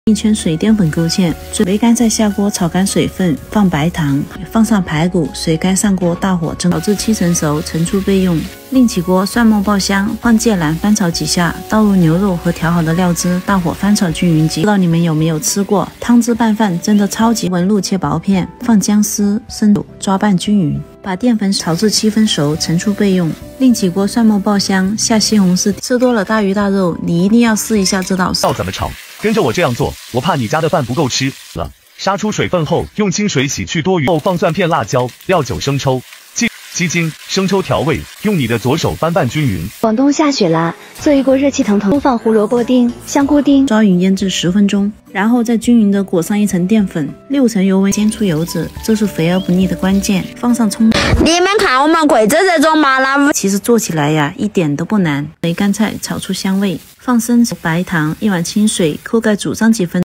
一圈水淀粉勾芡，水干菜下锅炒干水分，放白糖，放上排骨，水干上锅，大火蒸，炒至7成熟，盛出备用。另起锅蒜末爆香，放芥蓝翻炒几下，倒入牛肉和调好的料汁，大火翻炒均匀即。不知道你们有没有吃过汤汁拌饭，真的超级。纹路切薄片，放姜丝、生抽，抓拌均匀。把淀粉炒至7分熟，盛出备用。另起锅蒜末爆香，下西红柿。吃多了大鱼大肉，你一定要试一下这道。 要怎么炒？跟着我这样做，我怕你家的饭不够吃了。杀出水分后，用清水洗去多余后，放蒜片、辣椒、料酒、生抽、鸡精、生抽调味，用你的左手翻拌均匀。 广东下雪了，做一锅热气腾腾，放胡萝卜丁、香菇丁， 抓匀腌制10分钟，然后再均匀的裹上一层淀粉，6成油温煎出油脂，这是肥而不腻的关键。放上葱。 你们看我们贵州这种麻辣， 其实做起来呀一点都不难。梅干菜炒出香味，放生抽、白糖，1碗清水，扣盖煮上几分。